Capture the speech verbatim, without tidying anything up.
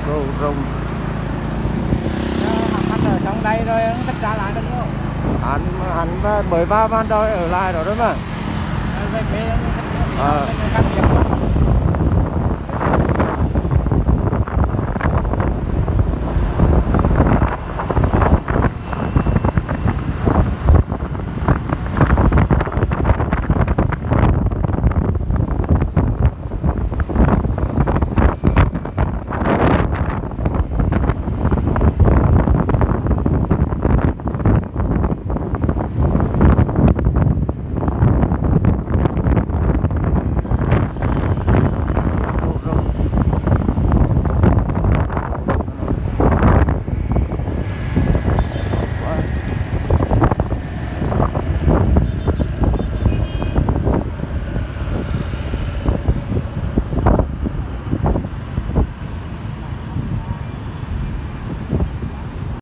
Rù rùng. Anh ở trong đây rồi anh tất cả lại được không? Anh anh mới vào van đôi ở lại đó đó mà. Về quê anh Ờ. cắt nghiệp.